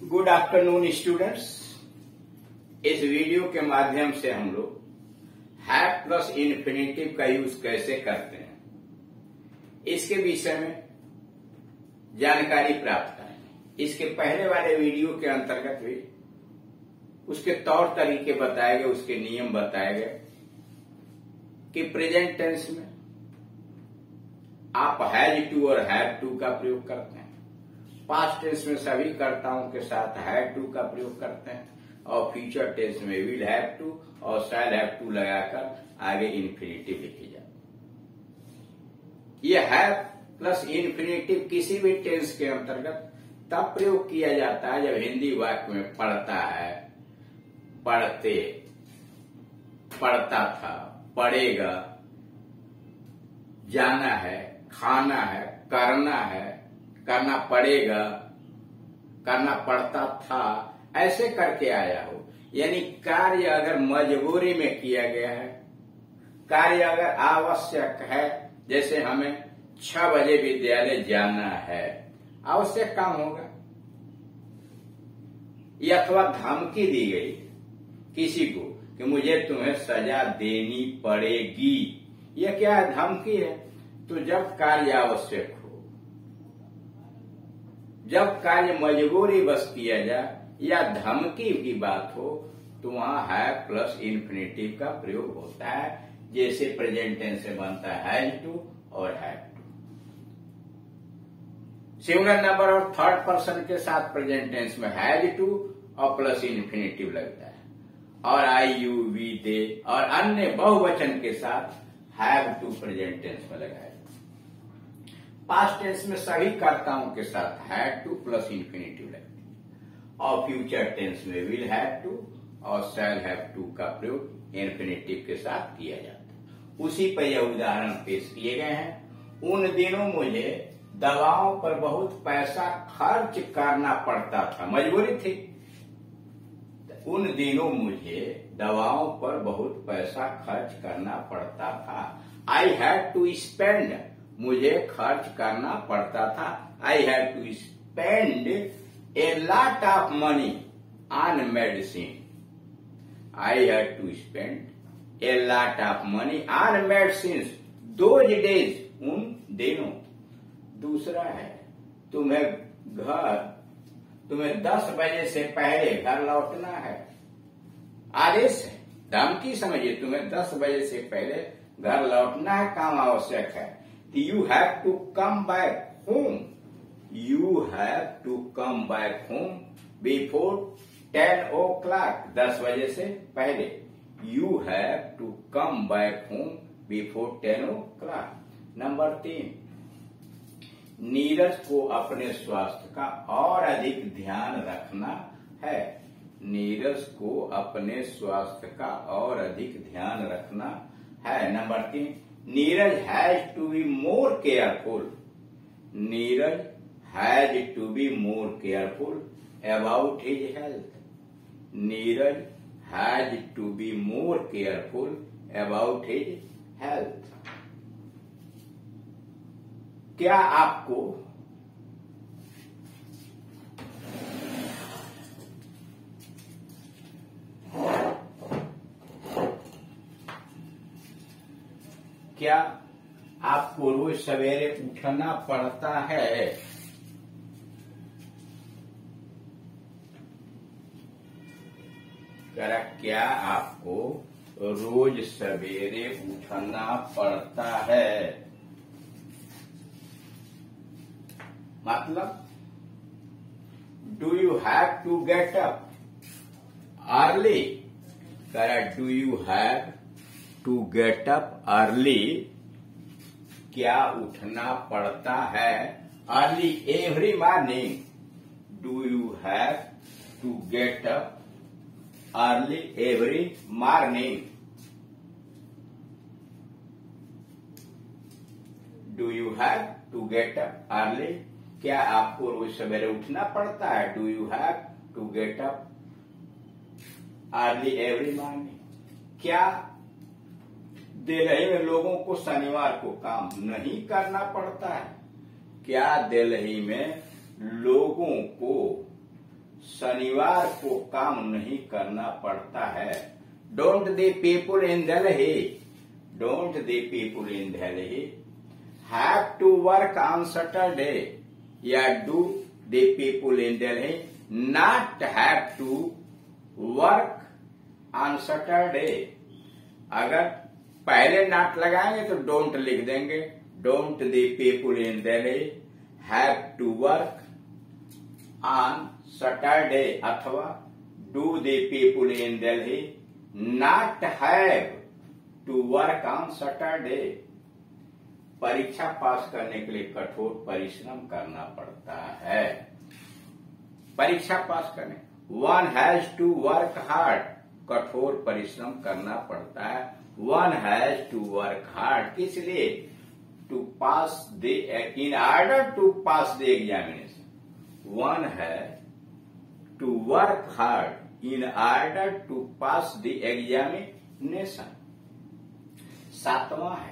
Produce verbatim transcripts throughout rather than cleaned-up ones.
Good afternoon students. इस video के माध्यम से हम लोग हैव प्लस इन्फिनेटिव का यूज कैसे करते हैं इसके विषय में जानकारी प्राप्त करेंगे। इसके पहले वाले वीडियो के अंतर्गत भी उसके तौर तरीके बताए गए, उसके नियम बताए गए कि प्रेजेंट टेंस में आप हैज टू और हैव टू का प्रयोग करते हैं, पास्ट टेंस में सभी कर्ताओं के साथ हैड टू का प्रयोग करते हैं और फ्यूचर टेंस में विल हैव टू और शैल हैव टू लगाकर आगे इन्फिनेटिव लिखी जाती है। यह हैव प्लस इन्फिनेटिव किसी भी टेंस के अंतर्गत तब प्रयोग किया जाता है जब हिंदी वाक्य में पढ़ता है, पढ़ते, पढ़ता था, पढ़ेगा, जाना है, खाना है, करना है, करना पड़ेगा, करना पड़ता था, ऐसे करके आया हो। यानी कार्य अगर मजबूरी में किया गया है, कार्य अगर आवश्यक है, जैसे हमें छह बजे विद्यालय जाना है, आवश्यक काम होगा। या अथवा धमकी दी गई किसी को कि मुझे तुम्हें सजा देनी पड़ेगी, यह क्या है? धमकी है। तो जब कार्य आवश्यक हो, जब कार्य मजबूरी बस किया जाए या धमकी की बात हो, तो वहां हैव प्लस इन्फिनेटिव का प्रयोग होता है। जैसे प्रेजेंट टेंस से बनता है हैज टू और हैव टू। सिंगुलर नंबर और थर्ड पर्सन के साथ प्रेजेंट टेंस में हैज टू और प्लस इन्फिनेटिव लगता है, और आई, यू, वी, दे और अन्य बहुवचन के साथ हैव टू प्रेजेंट टेंस में लगाया। पास्ट टेंस में सभी कर्ताओं के साथ हैड टू प्लस इन्फिनेटिव लगती है और फ्यूचर टेंस में विल हैव टू और शैल हैव टू का प्रयोग इन्फिनेटिव के साथ किया जाता है। उसी पर यह उदाहरण पेश किए गए हैं। उन दिनों मुझे दवाओं पर बहुत पैसा खर्च करना पड़ता था, मजबूरी थी। उन दिनों मुझे दवाओं पर बहुत पैसा खर्च करना पड़ता था। आई हैड टू स्पेंड, मुझे खर्च करना पड़ता था। I have to spend a lot of money on medicine. I have to spend a lot of money on medicine those days, उन दिनों। दूसरा है तुम्हें घर तुम्हें दस बजे से पहले घर लौटना है, आदेश है, धमकी समझिए। तुम्हें दस बजे से पहले घर लौटना है, काम आवश्यक है। You have to come back home. You have to come back home before ten o'clock. दस बजे से पहले। You have to come back home before ten o'clock. Number तीन, नीरज को अपने स्वास्थ्य का और अधिक ध्यान रखना है। नीरज को अपने स्वास्थ्य का और अधिक ध्यान रखना है। नंबर तीन, Neeraj has to be more careful. Neeraj has to be more careful about his health. Neeraj has to be more careful about his health. क्या आपको क्या आपको रोज सवेरे उठना पड़ता है? क्या आपको रोज सवेरे उठना पड़ता है? मतलब do you have to get up early? Do you have to get up early? क्या उठना पड़ता है? Early every morning. Do you have to get up early every morning? Do you have to get up early? क्या आपको रोज सवेरे उठना पड़ता है? Do you have to get up early every morning? क्या दिल्ली में लोगों को शनिवार को काम नहीं करना पड़ता है? क्या दिल्ली में लोगों को शनिवार को काम नहीं करना पड़ता है। Don't the people in Delhi don't the people in Delhi have to work on Saturday, या do the people in Delhi not have to work on Saturday. अगर पहले नॉट लगाएंगे तो डोंट लिख देंगे। Don't the people in Delhi have to work on Saturday, अथवा do the people in Delhi not have to work on Saturday. परीक्षा pass करने के लिए कठोर परिश्रम करना पड़ता है। परीक्षा पास करने one has to work hard, कठोर परिश्रम करना पड़ता है। One has to work hard किस लिए? To pass the in order to pass the examination. One has to work hard in order to pass the examination. सातवां है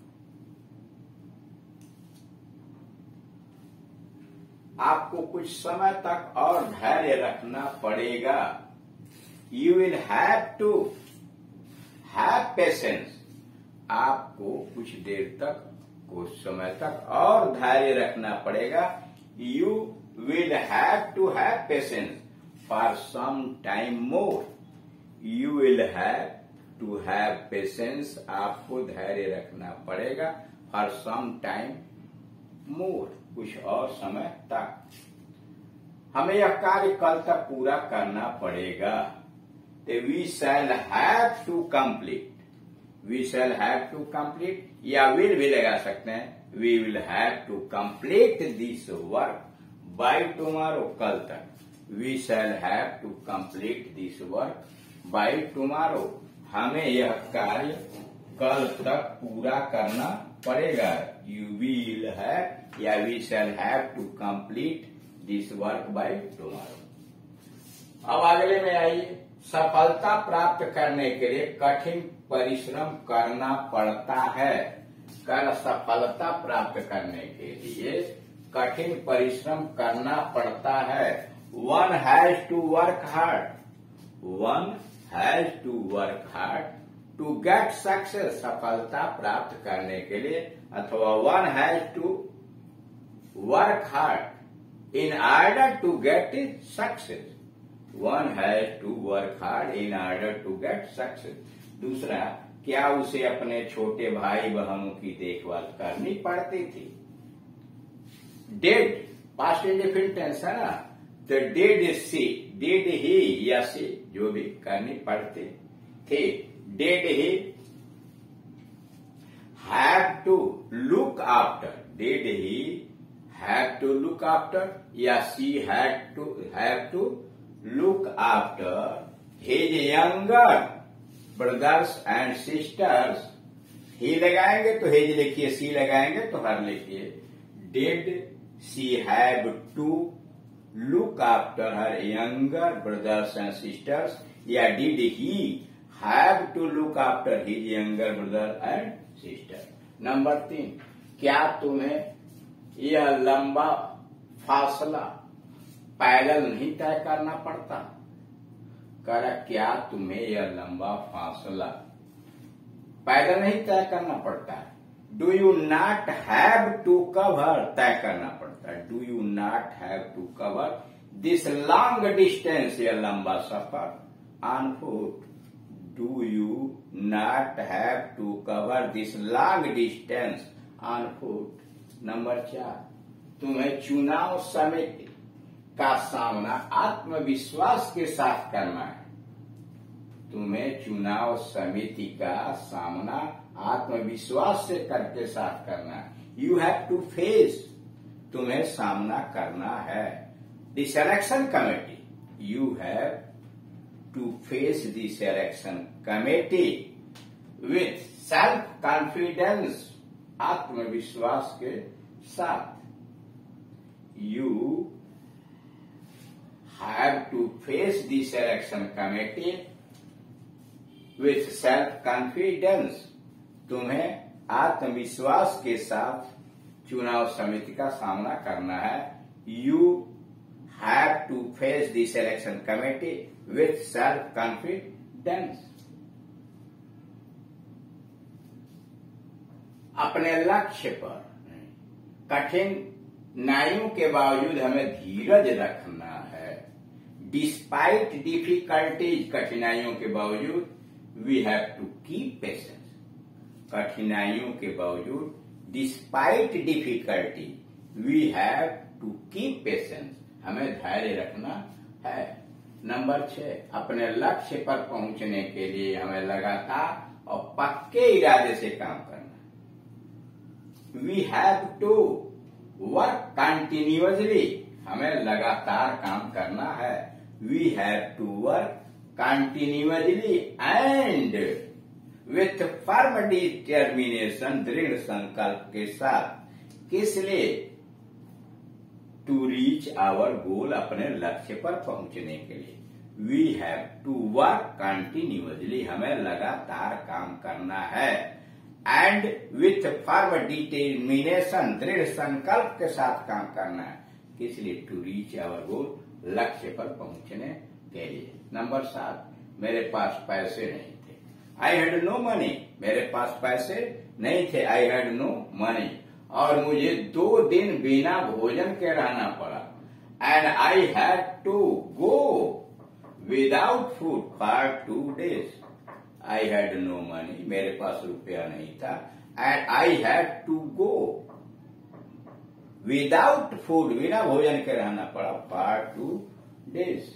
आपको कुछ समय तक और धैर्य रखना पड़ेगा। You will have to have patience. आपको कुछ देर तक कुछ समय तक और धैर्य रखना पड़ेगा। You will have to have patience for some time more. You will have to have patience, आपको धैर्य रखना पड़ेगा फॉर सम टाइम मोर, कुछ और समय तक। हमें यह कार्य कल तक पूरा करना पड़ेगा। We shall have to complete, we shall have to complete, या विल भी लगा सकते हैं। We will have to complete this work by tomorrow, कल तक। We shall have to complete this work by tomorrow, हमें यह कार्य कल तक पूरा करना पड़ेगा। यू विल हैव या we shall have to complete this work by tomorrow. अब अगले में आइए, सफलता प्राप्त करने के लिए कठिन परिश्रम करना पड़ता है। कर सफलता प्राप्त करने के लिए कठिन परिश्रम करना पड़ता है। One has to work hard, one has to work hard to get success, सफलता प्राप्त करने के लिए, अथवा one has to work hard in order to get success. One has to work hard in order to get success. दूसरा, क्या उसे अपने छोटे भाई बहनों की देखभाल करनी पड़ती थी? डेड पास्ट इंडेफिनिट टेंस है ना, तो डेड सी, डेड ही या सी जो भी करनी पड़ती थी। Did he have to look after, did he have to look after, या she had to have to look after his younger brothers and sisters. He लगाएंगे तो हिज लिखिए, सी लगाएंगे तो हर लिखिए। Did she have to look after her younger brothers and sisters, या did he have to look after his younger brother and sister. Number तीन, क्या तुम्हें यह लंबा फासला पैदल नहीं तय करना पड़ता? करा, क्या तुम्हें यह लंबा फासला पैदल नहीं तय करना पड़ता है? Do you not have to cover, तय करना पड़ता है। Do you not have to cover this long distance, यह लंबा सफर on foot. Do you not have to cover this long distance on foot. Number चार, तुम्हें चुनाव समिति का सामना आत्मविश्वास के साथ करना है। तुम्हें चुनाव समिति का सामना आत्मविश्वास से करके साथ करना है। यू हैव टू फेस, तुम्हें सामना करना है। The selection committee, you have to face the selection committee with self confidence, आत्मविश्वास के साथ। You have to face the selection committee with self confidence, तुम्हें आत्मविश्वास के साथ चुनाव समिति का सामना करना है। You have to face the selection committee with self confidence. अपने लक्ष्य पर कठिनाइयों के बावजूद हमें धीरज रखना है। डिस्पाइट डिफिकल्टीज, कठिनाइयों के बावजूद we have to keep patience. कठिनाइयों के बावजूद despite difficulty we have to keep patience, हमें धैर्य रखना है। नंबर छह, अपने लक्ष्य पर पहुंचने के लिए हमें लगातार और पक्के इरादे से काम करना। We have to work continuously, हमें लगातार काम करना है। We have to work continuously and with firm determination, दृढ़ संकल्प के साथ। किस लिए? टू रीच आवर गोल, अपने लक्ष्य पर पहुंचने के लिए। We have to work continuously, हमें लगातार काम करना है। एंड विथ फर्म डिटर्मिनेशन, दृढ़ संकल्प के साथ काम करना है। किस लिए? टू रीच आवर गोल, लक्ष्य पर पहुंचने के लिए। नंबर सात, मेरे पास पैसे नहीं थे। आई हैड नो मनी, मेरे पास पैसे नहीं थे। आई हैड नो मनी, और मुझे दो दिन बिना भोजन के रहना पड़ा। And I had to go without food for two days. I had no money, मेरे पास रुपया नहीं था। And I had to go without food, बिना भोजन के रहना पड़ा फॉर टू डेज।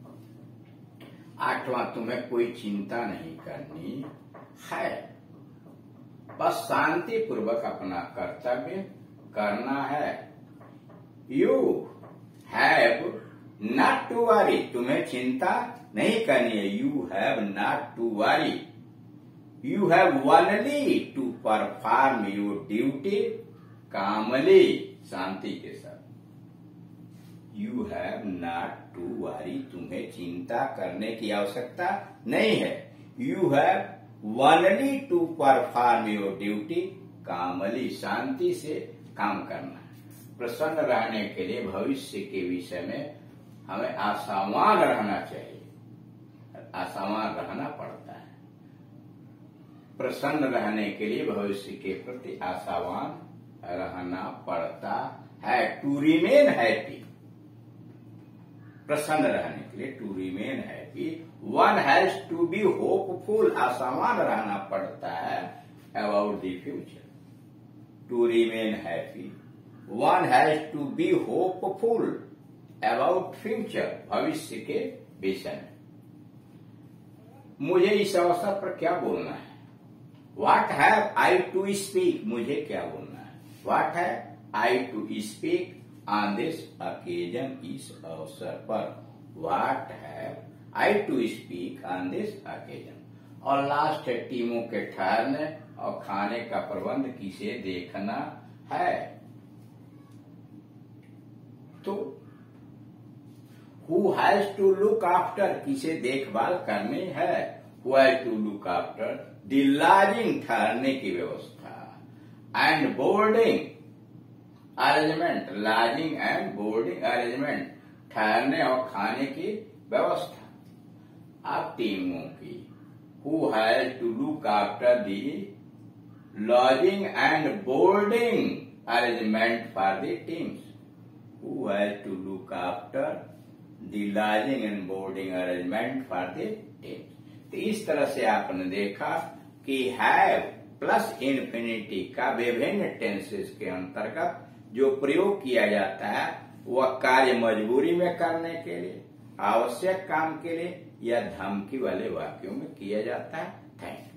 आठवां, तुम्हें कोई चिंता नहीं करनी है, बस शांति पूर्वक अपना कर्तव्य करना है। You have not to worry, तुम्हें चिंता नहीं करनी है। You have not to worry, you have only to perform your duty calmly, शांति के साथ। You have not to worry, तुम्हें चिंता करने की आवश्यकता नहीं है। You have only to perform your duty calmly, शांति से काम करना है। प्रसन्न रहने के लिए भविष्य के विषय में हमें आशावान रहना चाहिए, आशावान रहना पड़ता है। प्रसन्न रहने के लिए भविष्य के प्रति आशावान रहना पड़ता है। टू रिमेन हैप्पी, प्रसन्न रहने के लिए to remain happy one has to be hopeful, आशावान रहना पड़ता है about the future. To remain happy one has to be hopeful about future, भविष्य के विषय में। मुझे इस अवसर पर क्या बोलना है? What have I to speak, मुझे क्या बोलना है? What have I to speak on this occasion, इस अवसर पर। What have I to speak on this occasion. और लास्ट है, टीमों के ठहरने और खाने का प्रबंध किसे देखना है? तो who has to look after, किसे देखभाल करनी है? Who has to look after the lodging, ठहरने की व्यवस्था, and boarding arrangement, lodging and boarding arrangement, ठहरने और खाने की व्यवस्था। अब टीमों की, who has to look after the lodging and boarding arrangement for the teams. Who has to look after the lodging and boarding arrangement for the teams. तो इस तरह से आपने देखा कि हैव प्लस इन्फिनिटी का विभिन्न टेंसेस के अंतर्गत जो प्रयोग किया जाता है वह कार्य मजबूरी में करने के लिए, आवश्यक काम के लिए या धमकी वाले वाक्यों में किया जाता है। Thank you.